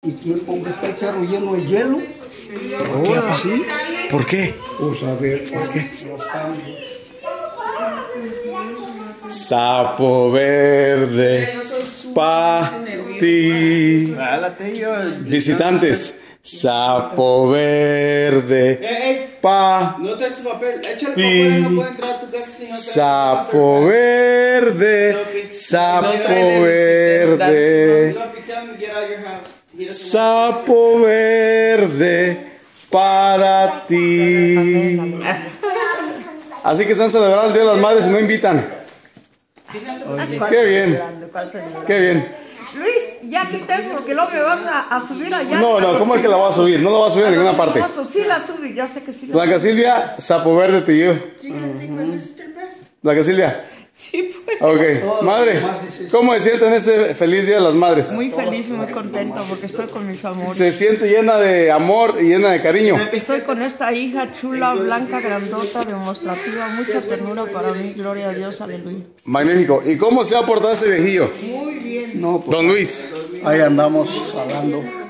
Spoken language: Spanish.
¿Y quién ponga este cerro lleno de hielo? ¿Por qué, papá? ¿Sí? ¿Por qué? Pues a ver, ¿Por qué? los cambios. Sapo verde, pa' ti. Visitantes. Sapo verde, pa' No traes tu papel, échale ti. papel, no puede entrar a tu casa sin traer Sapo verde, sapo verde, Sophie, tell him to get out of your house. He doesn't sapo verde para ti. Así que están celebrando el Día de las Madres y no invitan. Qué bien, qué bien. Luis, ya quita eso porque luego me vas a subir allá. No, ¿cómo es que la voy a subir? No la voy a subir a ninguna parte. Sí la subí, ya sé que sí la Blanca Silvia, sapo verde te yo. Blanca Silvia. Sí, pues. Ok, madre, ¿cómo se siente en este feliz Día de las Madres? Muy feliz y muy contento porque estoy con mis amores. Se siente llena de amor y llena de cariño. Estoy con esta hija chula, blanca, grandota, demostrativa, mucha ternura para mí, gloria a Dios, aleluya. Magnífico. ¿Y cómo se ha portado ese viejillo? No, pues Don Luis. ahí andamos hablando.